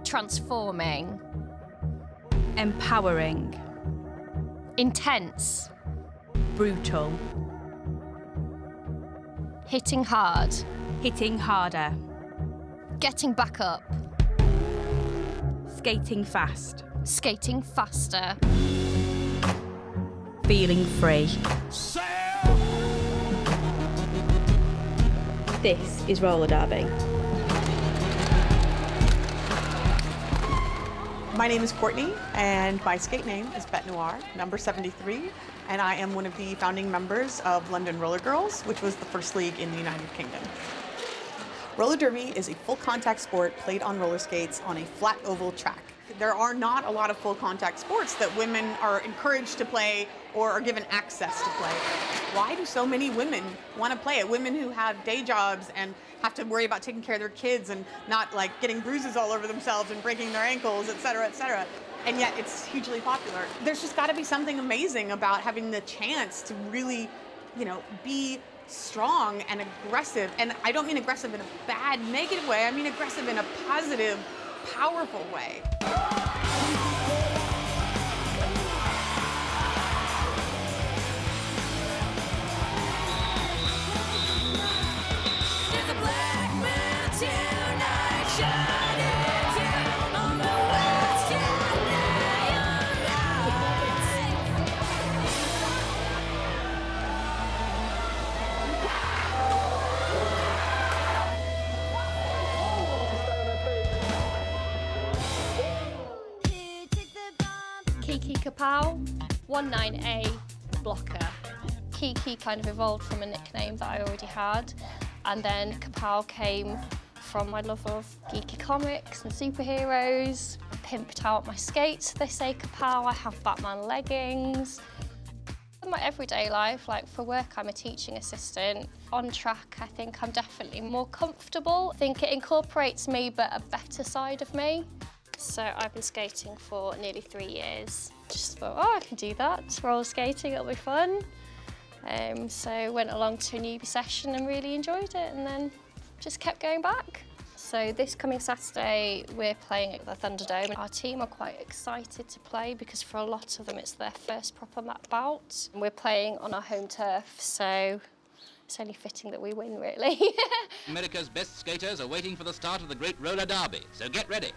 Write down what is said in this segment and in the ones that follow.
Transforming. Empowering. Intense. Brutal. Hitting hard. Hitting harder. Getting back up. Skating fast. Skating faster. Feeling free. This is roller derby. My name is Courtney, and my skate name is Bête Noire, number 73, and I am one of the founding members of London Roller Girls, which was the first league in the United Kingdom. Roller derby is a full contact sport played on roller skates on a flat oval track. There are not a lot of full contact sports that women are encouraged to play or are given access to play. Why do so many women want to play it? Women who have day jobs and have to worry about taking care of their kids and not like getting bruises all over themselves and breaking their ankles, et cetera, et cetera. And yet it's hugely popular. There's just got to be something amazing about having the chance to really, be strong and aggressive. And I don't mean aggressive in a bad, negative way. I mean aggressive in a positive, powerful way. Kiki Kapow, 19A blocker. Kiki kind of evolved from a nickname that I already had, and then Kapow came from my love of geeky comics and superheroes. Pimped out my skates, they say Kapow. I have Batman leggings. In my everyday life, like for work, I'm a teaching assistant. On track, I think I'm definitely more comfortable. I think it incorporates me, but a better side of me. So I've been skating for nearly 3 years. Just thought, oh, I can do that. Roller skating, it'll be fun. So went along to a newbie session and really enjoyed it, and then just kept going back. So this coming Saturday, we're playing at the Thunderdome. Our team are quite excited to play because for a lot of them, it's their first proper map bout. We're playing on our home turf, so it's only fitting that we win, really. America's best skaters are waiting for the start of the great roller derby, so get ready.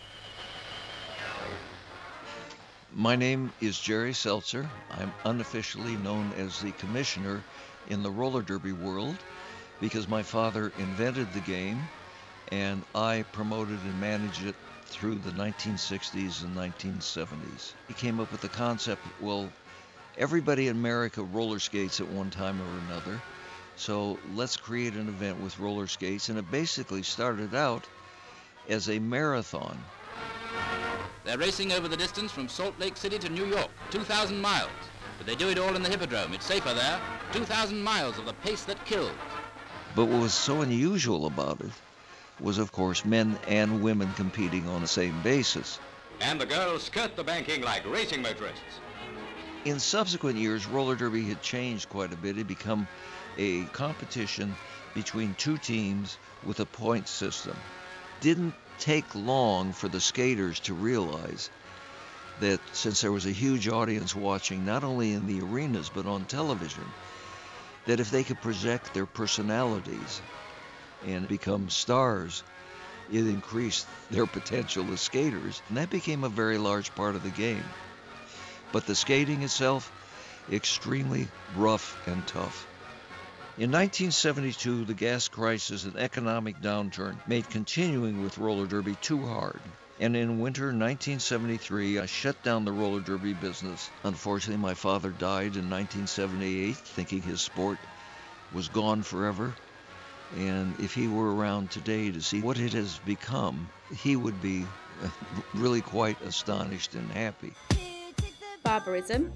My name is Jerry Seltzer. I'm unofficially known as the commissioner in the roller derby world because my father invented the game and I promoted and managed it through the 1960s and 1970s. He came up with the concept, well, everybody in America roller skates at one time or another, so let's create an event with roller skates, and it basically started out as a marathon. They're racing over the distance from Salt Lake City to New York, 2,000 miles. But they do it all in the Hippodrome. It's safer there. 2,000 miles of the pace that kills. But what was so unusual about it was, of course, men and women competing on the same basis. And the girls skirt the banking like racing motorists. In subsequent years, roller derby had changed quite a bit. It had become a competition between two teams with a point system. Didn't take long for the skaters to realize that since there was a huge audience watching, not only in the arenas but on television, that if they could project their personalities and become stars, it increased their potential as skaters, and that became a very large part of the game. But the skating itself, extremely rough and tough. In 1972, the gas crisis and economic downturn made continuing with roller derby too hard. And in winter 1973, I shut down the roller derby business. Unfortunately, my father died in 1978, thinking his sport was gone forever. And if he were around today to see what it has become, he would be really quite astonished and happy. Barbarism,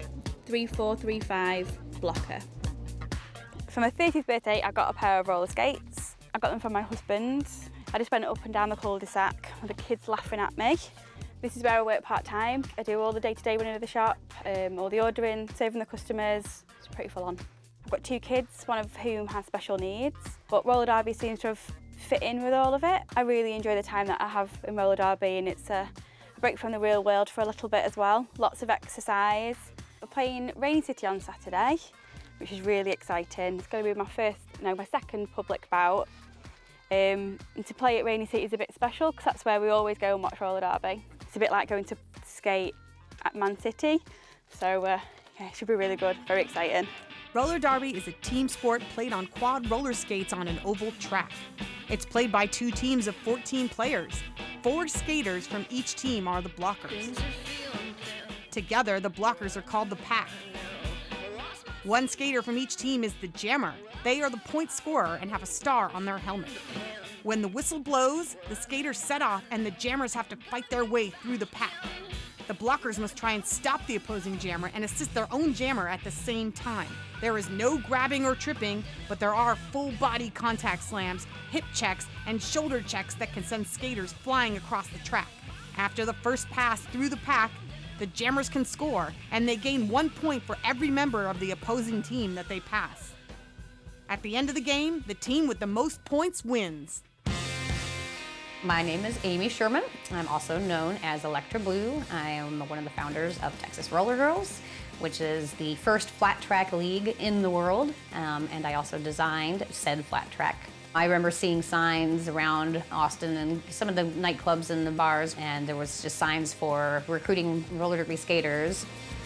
3435 blocker. For my 30th birthday, I got a pair of roller skates. I got them from my husband. I just went up and down the cul-de-sac with the kids laughing at me. This is where I work part-time. I do all the day-to-day running of the shop, all the ordering, serving the customers. It's pretty full on. I've got 2 kids, one of whom has special needs, but roller derby seems to have fit in with all of it. I really enjoy the time that I have in roller derby, and it's a break from the real world for a little bit as well. Lots of exercise. We're playing Rainy City on Saturday, which is really exciting. It's going to be my second public bout. And to play at Rainy City is a bit special because that's where we always go and watch roller derby. It's a bit like going to skate at Man City. So yeah, it should be really good, very exciting. Roller derby is a team sport played on quad roller skates on an oval track. It's played by 2 teams of 14 players. 4 skaters from each team are the blockers. Together, the blockers are called the pack. 1 skater from each team is the jammer. They are the point scorer and have a star on their helmet. When the whistle blows, the skaters set off and the jammers have to fight their way through the pack. The blockers must try and stop the opposing jammer and assist their own jammer at the same time. There is no grabbing or tripping, but there are full-body contact slams, hip checks, and shoulder checks that can send skaters flying across the track. After the first pass through the pack, the jammers can score, and they gain 1 point for every member of the opposing team that they pass. At the end of the game, the team with the most points wins. My name is Amy Sherman. I'm also known as Electra Blue. I am one of the founders of Texas Roller Girls, which is the first flat track league in the world, and I also designed said flat track. I remember seeing signs around Austin and some of the nightclubs and the bars, and there was just signs for recruiting roller derby skaters.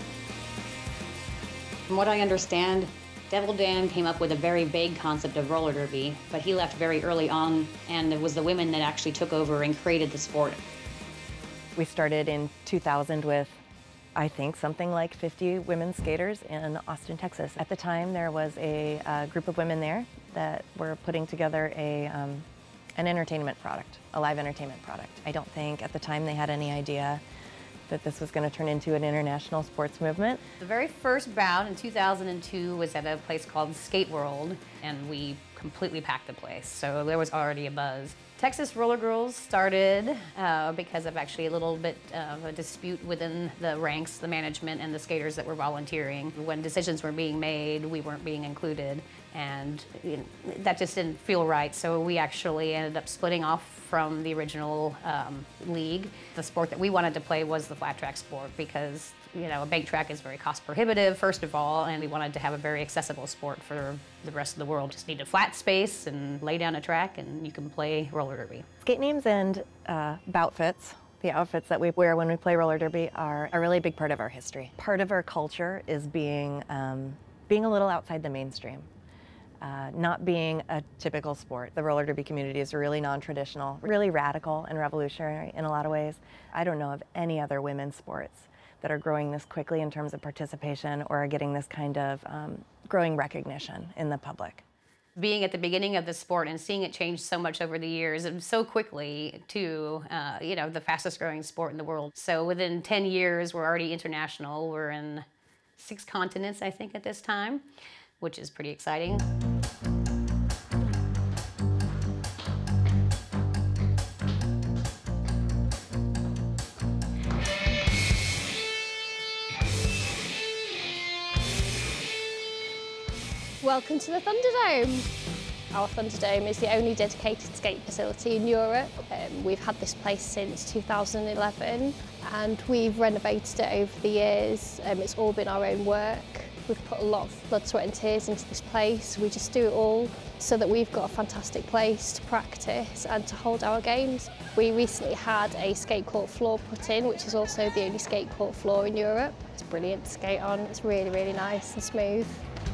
From what I understand, Devil Dan came up with a very vague concept of roller derby, but he left very early on, and it was the women that actually took over and created the sport. We started in 2000 with, I think, something like 50 women skaters in Austin, Texas. At the time, there was a group of women there that were putting together an entertainment product, a live entertainment product. I don't think at the time they had any idea that this was going to turn into an international sports movement. The very first bout in 2002 was at a place called Skate World, and we completely packed the place, so there was already a buzz. Texas Roller Girls started because of actually a little bit of a dispute within the ranks, the management, and the skaters that were volunteering. When decisions were being made, we weren't being included, and that just didn't feel right, so we actually ended up splitting off from the original league. The sport that we wanted to play was the flat track sport because, a bank track is very cost prohibitive, first of all, and we wanted to have a very accessible sport for the rest of the world. Just need a flat space and lay down a track and you can play roller derby. Skate names and boutfits, the outfits that we wear when we play roller derby, are a really big part of our history. Part of our culture is being a little outside the mainstream. Not being a typical sport. The roller derby community is really non-traditional, really radical and revolutionary in a lot of ways. I don't know of any other women's sports that are growing this quickly in terms of participation or are getting this kind of growing recognition in the public. Being at the beginning of the sport and seeing it change so much over the years and so quickly to, the fastest growing sport in the world. So within 10 years, we're already international. We're in 6 continents, I think, at this time, which is pretty exciting. Welcome to the Thunderdome. Our Thunderdome is the only dedicated skate facility in Europe. We've had this place since 2011 and we've renovated it over the years. It's all been our own work. We've put a lot of blood, sweat and tears into this place. We just do it all so that we've got a fantastic place to practice and to hold our games. We recently had a skate court floor put in, which is also the only skate court floor in Europe. It's brilliant to skate on. It's really, really nice and smooth.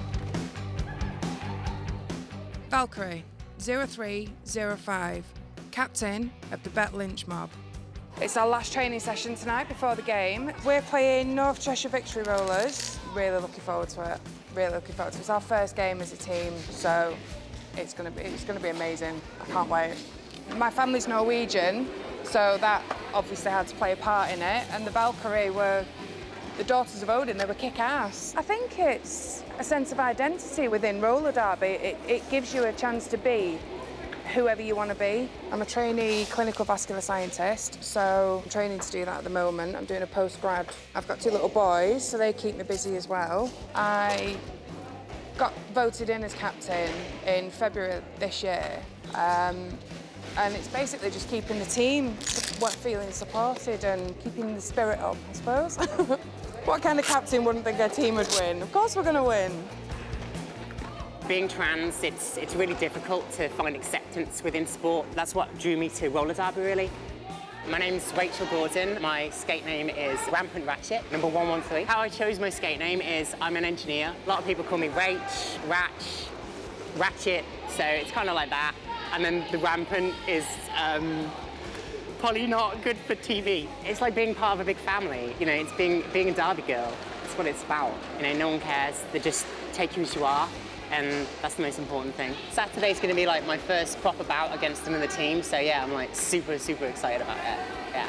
Valkyrie, 0305, captain of the Bet Lynch mob. It's our last training session tonight before the game. We're playing North Cheshire Victory Rollers. Really looking forward to it. Really looking forward to it. It's our first game as a team, so it's gonna be amazing. I can't wait. My family's Norwegian, so that obviously had to play a part in it. And the Valkyrie were the daughters of Odin. They were kick-ass. I think it's a sense of identity within roller derby. It gives you a chance to be whoever you want to be. I'm a trainee clinical vascular scientist, so I'm training to do that at the moment. I'm doing a post-grad. I've got 2 little boys, so they keep me busy as well. I got voted in as captain in February this year. And it's basically just keeping the team feeling supported and keeping the spirit up, I suppose. What kind of captain wouldn't think their team would win? Of course we're going to win. Being trans, it's really difficult to find acceptance within sport. That's what drew me to roller derby, really. My name's Rachel Gordon. My skate name is Rampant Ratchet, number 113. How I chose my skate name is I'm an engineer. A lot of people call me Rach, Ratch, Ratchet, so it's kind of like that. And then the Rampant is probably not good for TV. It's like being part of a big family. You know, it's being a derby girl. That's what it's about. You know, no one cares. They just take you as you are. And that's the most important thing. Saturday's going to be like my first proper bout against another team, so yeah, I'm like super, super excited about it, yeah.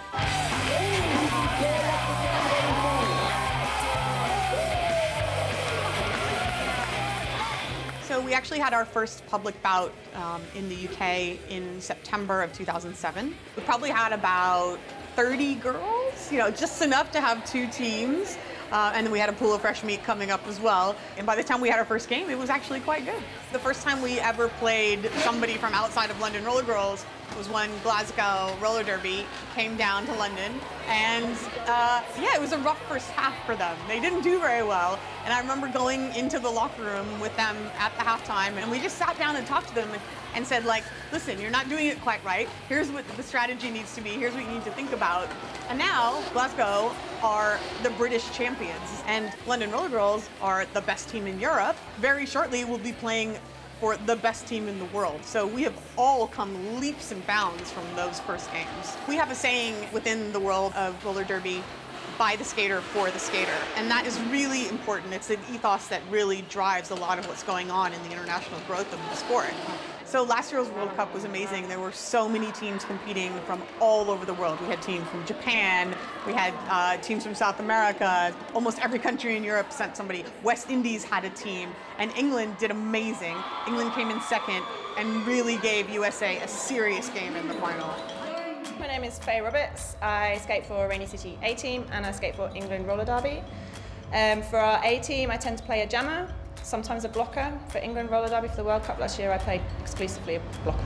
So we actually had our first public bout in the UK in September of 2007. We probably had about 30 girls, you know, just enough to have 2 teams. And then we had a pool of fresh meat coming up as well. And by the time we had our first game, it was actually quite good. The first time we ever played somebody from outside of London Roller Girls was when Glasgow Roller Derby came down to London. And yeah, it was a rough first half for them. They didn't do very well. And I remember going into the locker room with them at the halftime, and we just sat down and talked to them and said, like, listen, you're not doing it quite right. Here's what the strategy needs to be. Here's what you need to think about. And now Glasgow are the British champions, and London Roller Girls are the best team in Europe. Very shortly, we'll be playing for the best team in the world. So we have all come leaps and bounds from those first games. We have a saying within the world of roller derby, by the skater, for the skater. And that is really important. It's an ethos that really drives a lot of what's going on in the international growth of the sport. So last year's World Cup was amazing. There were so many teams competing from all over the world. We had teams from Japan, we had teams from South America, almost every country in Europe sent somebody. West Indies had a team, and England did amazing. England came in second and really gave USA a serious game in the final. My name is Faye Roberts. I skate for Rainy City A team and I skate for England Roller Derby. For our A team, I tend to play a jammer, sometimes a blocker. For England Roller Derby for the World Cup last year, I played exclusively a blocker.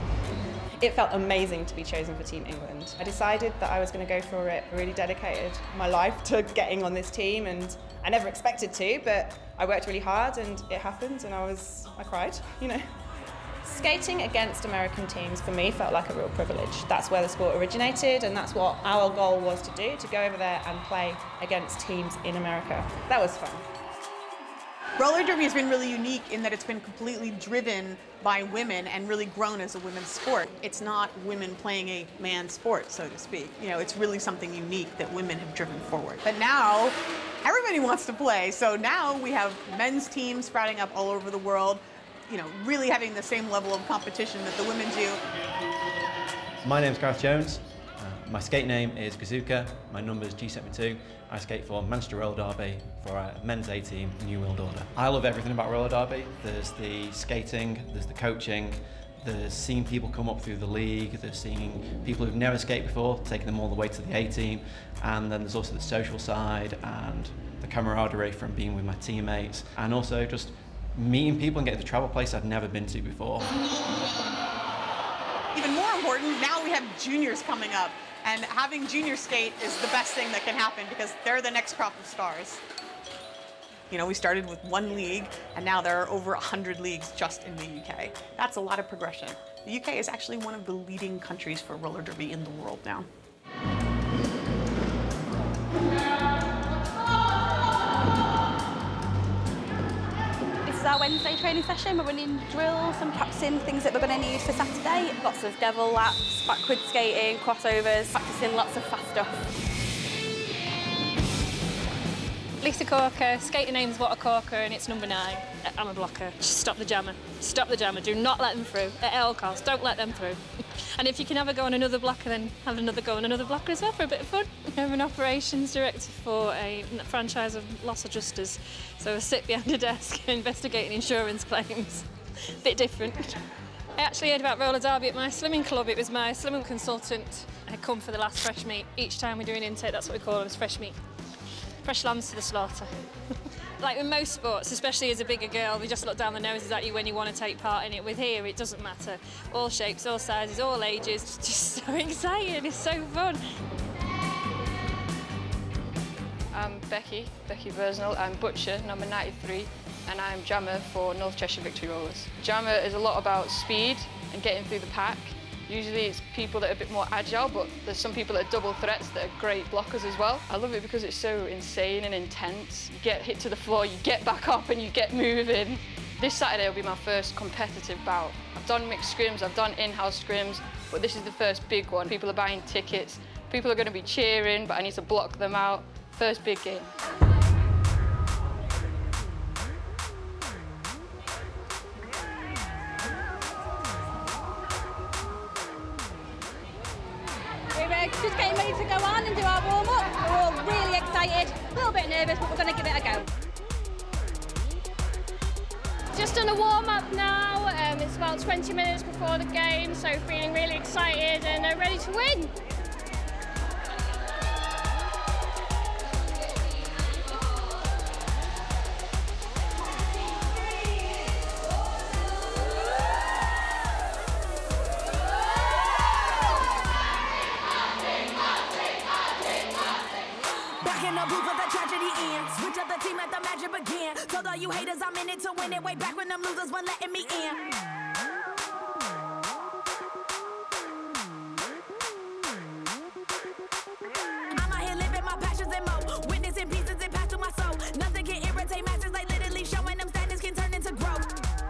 It felt amazing to be chosen for Team England. I decided that I was going to go for it, really dedicated my life to getting on this team, and I never expected to, but I worked really hard and it happened, and I cried, you know. Skating against American teams for me felt like a real privilege. That's where the sport originated, and that's what our goal was to do, to go over there and play against teams in America. That was fun. Roller derby has been really unique in that it's been completely driven by women and really grown as a women's sport. It's not women playing a man's sport, so to speak. You know, it's really something unique that women have driven forward. But now, everybody wants to play, so now we have men's teams sprouting up all over the world, you know, really having the same level of competition that the women do. My name's Gareth Jones. My skate name is Gazuka. My number is G72. I skate for Manchester Roller Derby for a men's A team, New World Order. I love everything about roller derby. There's the skating, there's the coaching, there's seeing people come up through the league, there's seeing people who've never skated before, taking them all the way to the A team, and then there's also the social side and the camaraderie from being with my teammates, and also just meeting people and getting to travel places I'd never been to before. Even more important, now we have juniors coming up, and having junior skate is the best thing that can happen because they're the next crop of stars. You know, we started with 1 league, and now there are over 100 leagues just in the UK. That's a lot of progression. The UK is actually one of the leading countries for roller derby in the world now. This is our Wednesday training session. We're running drills and practicing things that we're going to need for Saturday. Lots of devil laps, backward skating, crossovers, practicing lots of fast stuff. Lisa Corker, skater name's What a Corker, and it's number 9. I'm a blocker. Just stop the jammer. Stop the jammer. Do not let them through. At all costs, don't let them through. And if you can have a go on another blocker, then have another go on another blocker as well for a bit of fun. I'm an operations director for a franchise of loss adjusters. So I sit behind a desk investigating insurance claims. Bit different. I actually heard about roller derby at my slimming club. It was my slimming consultant had come for the last fresh meat. Each time we do an intake, that's what we call it, as fresh meat. Fresh lambs to the slaughter. Like in most sports, especially as a bigger girl, they just look down the noses at you when you want to take part in it. With here, it doesn't matter. All shapes, all sizes, all ages. It's just so exciting, it's so fun. I'm Becky Bursnell. I'm Butcher, number 93, and I'm jammer for North Cheshire Victory Rollers. Jammer is a lot about speed and getting through the pack. Usually it's people that are a bit more agile, but there's some people that are double threats that are great blockers as well. I love it because it's so insane and intense. You get hit to the floor, you get back up and you get moving. This Saturday will be my first competitive bout. I've done mixed scrims, I've done in-house scrims, but this is the first big one. People are buying tickets, people are going to be cheering, but I need to block them out. First big game. We're just getting ready to go on and do our warm-up. We're all really excited, a little bit nervous, but we're going to give it a go. Just done a warm-up now. It's about 20 minutes before the game, so feeling really excited and ready to win. Switch up the team, let the magic begin. Told all you haters I'm in it to win it. Way back when them losers weren't letting me in. I'm out here living my passions and more. Witnessing pieces that pass through my soul. Nothing can irritate masters, like literally showing them standards can turn into growth.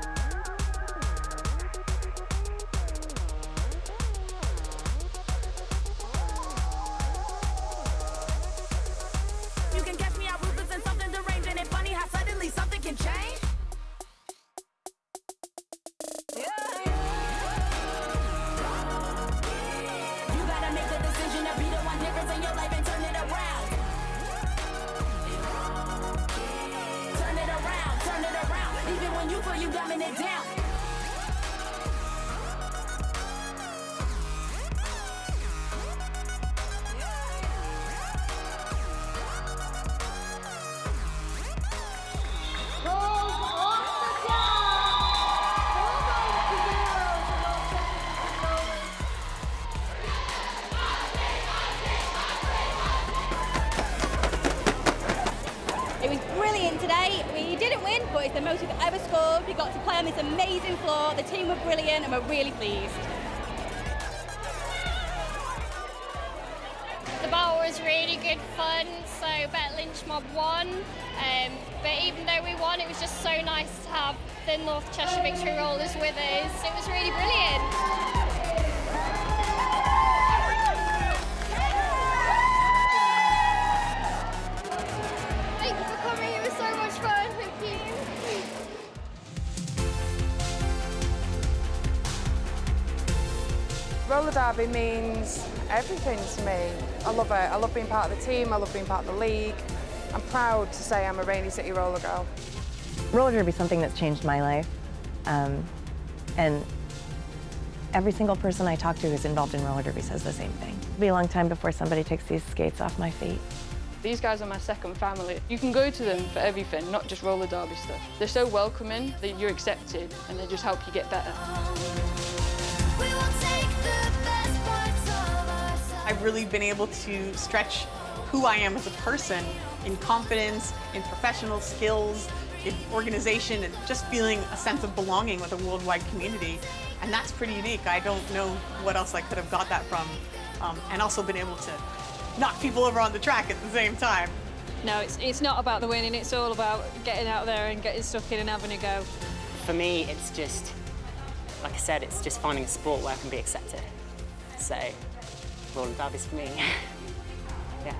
You can catch me out ruthless and something deranged, and it's funny how suddenly something can change. You gotta make the decision to be the one difference in your life and turn it around. Turn it around, even when you feel you dumbing it down. It was brilliant today. We didn't win, but it's the most we've ever scored. We got to play on this amazing floor. The team were brilliant and we're really pleased. The battle was really good fun, so Bet Lynch Mob won. But even though we won, it was just so nice to have the North Cheshire Victory Rollers with us. It was really brilliant. Thank you for coming, it was so much fun. Thank you. Roller derby means everything to me. I love it. I love being part of the team. I love being part of the league. I'm proud to say I'm a Rainy City roller girl. Roller derby is something that's changed my life. And every single person I talk to who's involved in roller derby says the same thing. It'll be a long time before somebody takes these skates off my feet. These guys are my second family. You can go to them for everything, not just roller derby stuff. They're so welcoming that you're accepted and they just help you get better. I've really been able to stretch who I am as a person in confidence, in professional skills, in organization, and just feeling a sense of belonging with a worldwide community. And that's pretty unique. I don't know what else I could have got that from. And also been able to knock people over on the track at the same time. No, it's not about the winning, it's all about getting out there and getting stuck in and having a go. For me, it's just, like I said, it's just finding a sport where I can be accepted. So, roller derby's for me. Yeah.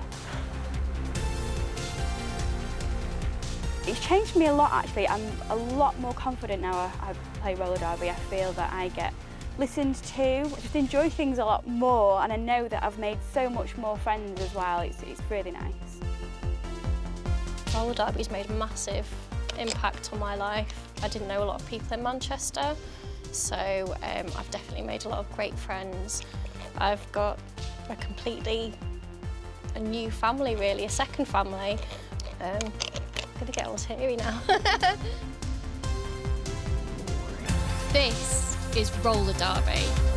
It's changed me a lot, actually. I'm a lot more confident now I play roller derby. I feel that I get listened to. I just enjoy things a lot more, and I know that I've made so much more friends as well. It's really nice. Roller derby's made a massive impact on my life. I didn't know a lot of people in Manchester, so I've definitely made a lot of great friends. I've got a new family, really, a second family, gonna get all teary now. This is roller derby.